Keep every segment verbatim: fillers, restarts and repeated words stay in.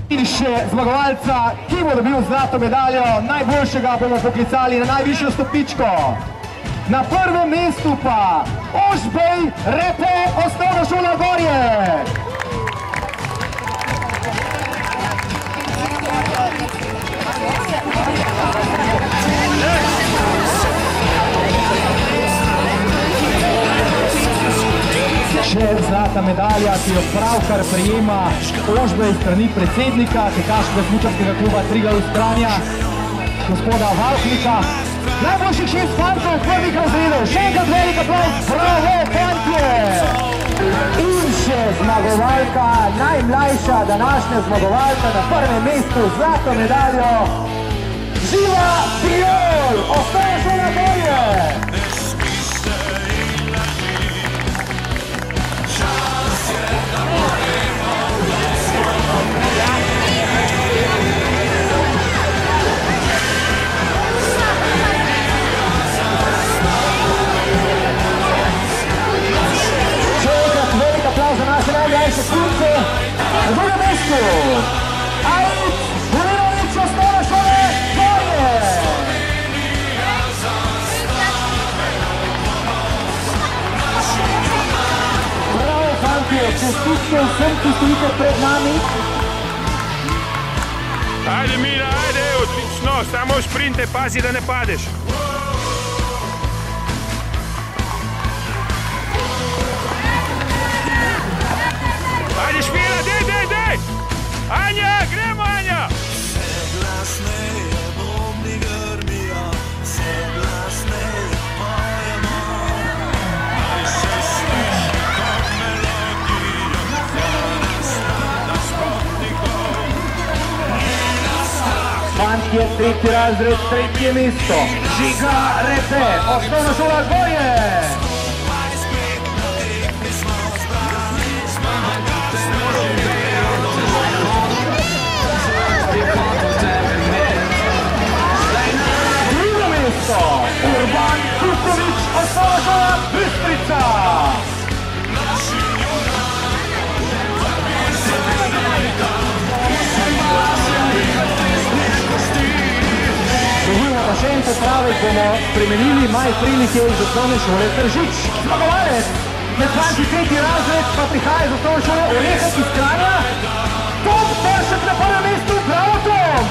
In še zmagovalca, ki bo dobil zlato medaljo, najboljšega bomo poklicali na najvišjo stopničko. Na prvem mestu pa Ožbej Repe, Osnovna šola Gorje. Še zlata medalja, ki jo pravkar prejema Ožbej strani predsednika tekaškega smučarskega kluba Triglav iz Kranja, gospoda Valknika. Najboljših šest fantov v prvih razredov. Še enkrat velik aplavz, bravo, fantje! In še zmagovalka, najmlajša današnja zmagovalka na prvem mestu z zlato medaljo, Živa Prijol, Osnovna šola Gorje! Za naše najmlajše punce. Na drugem mestu Ajit Vulinović, Osnovna šola Gorje. Bravo, fantje, čestitke vsem, ki stojite pred nami. Ajde, Mira, ajde, odlično, samo šprinte, pazi, da ne padeš. Ajde, Špila, dej, dej, dej! Anja, gremo, Anja! Fantje, tretji razred, tretje mesto. Žiga Repe, Osnovna šola Gorje. Urban Kuković, Osnovna šola Bistrica. Dovolimo pa še en popravek, bomo spremenili Maj Prilike iz Osnovne šole Tržič. Zmagovalec med fantji tretji razred pa prihaja iz Osnovne šole Orehek iz Kranja. Tom Peršek na prvem mestu, bravo Tom!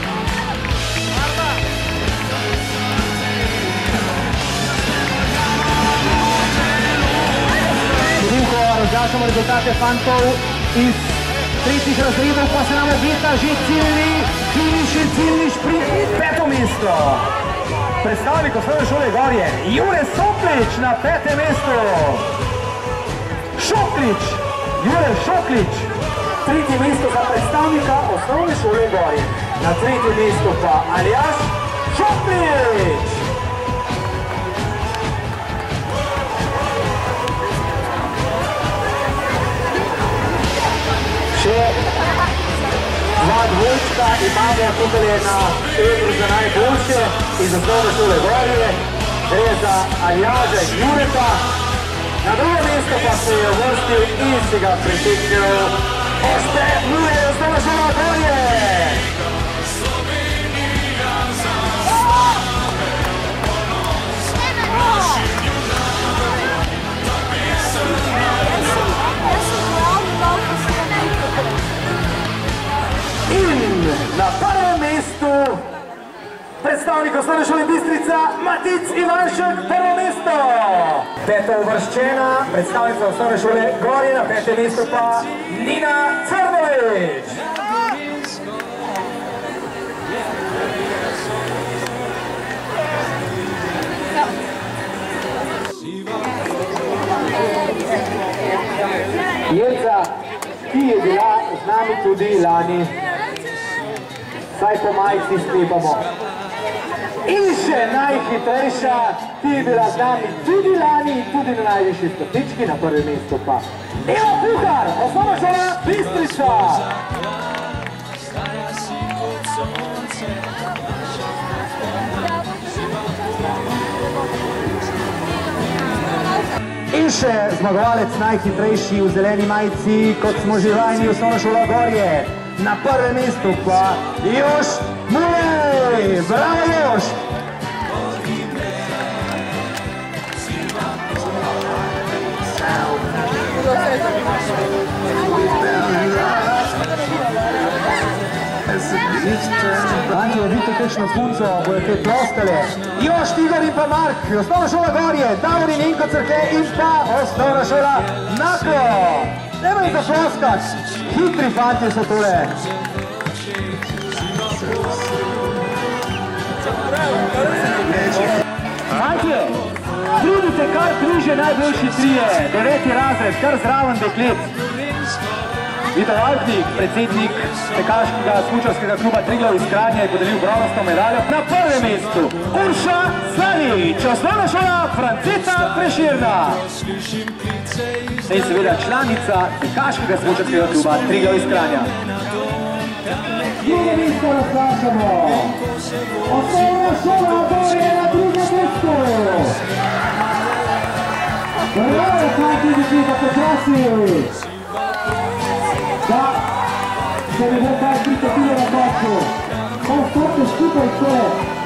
Razglašamo rezultate fantov iz tretjih razredov, pa se nam obeta že ciljni finiš in ciljni šprint. Peto mesto. Predstavnik Osnovne šole Gorje, Jure Šoklič na petem mestu. Šoklič, Jure Šoklič. Tretje mesto za predstavnika Osnovne šole Gorje. Na tretjem mestu pa Aljaž Šoklič. Dva dvojčka imamo tukaj na Edru za najboljše iz Osnovne šole Gorje. Gre za Aljaža in Jureta. Na drugo mesto pa se je uvrstil in si ga priteknil Ožbej Repe, Osnovna šola Gorje. In na prvem mestu predstavnik Osnovne šole Bistrica, Matic Ivanšek, prvo mesto. Peto uvrščena predstavnica Osnovne šole Gorje, na petem mestu pa Nina Crnović. Jelca, ki je bila z nami tudi lani, saj po majici sklepamo. In še najhitrejša, ki je bila z nami tudi lani in tudi na najvišji stopnički, na prvem mestu pa Eva Puhar, Osnovna šola Bistrica. In še zmagovalec najhitrejši v zeleni majici, kot smo že vajeni, Osnovna šola Gorje. Na prvem mestu pa Jož Mulej. Bravo, Jož! Anjo, vidite kakšno punco, bojo te ploskale. Jož, Igor in pa Mark, osnovna šola Gorje, Davor in Inko Crkve in pa osnovna šola Naklo. Nemo jih zaploskati, hitri fantje so tole. Fantje, trudite kar križe najboljši trije, deveti razred, kar zraven deklet. Vito Valknik, predsednik tekaškega smučarskega kluba Triglav iz Kranja, je podelil bronasto medaljo. Na prvem mestu Urša Slavič, osnovna šola Franceta Prešerna. In seveda članica tekaškega smučarskega kluba Triglav iz Kranja. Drugo mesto razprašamo. Osnovna šola Gorje na drugem mestu. Bravo, fanti, dekleta, poprosim. Da se ne bo kaj prikopilo na baču. Pa stopite skupaj vse.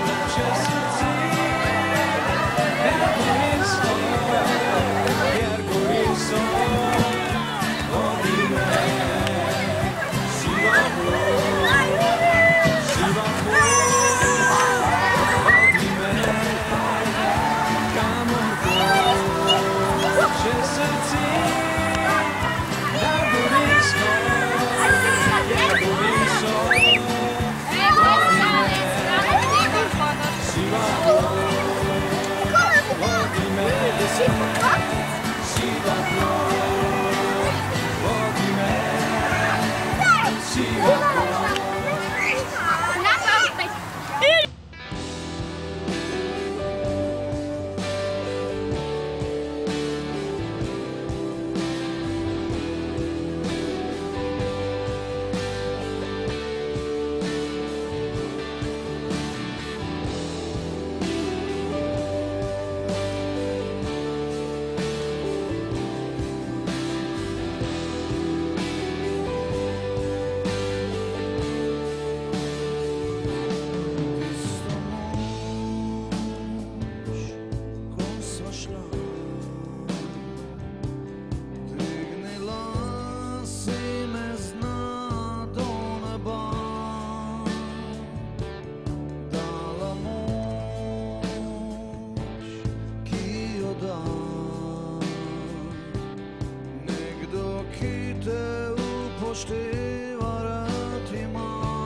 Pošteva rad ima,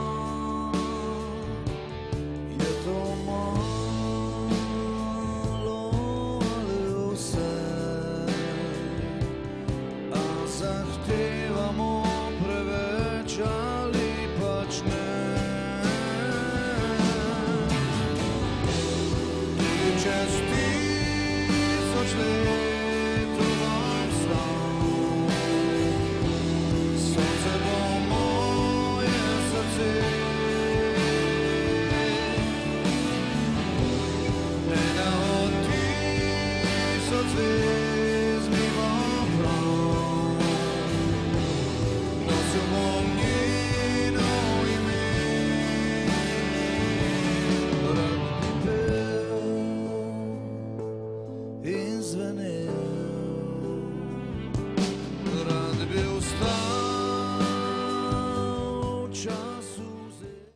je to malo ali vse, a zahteva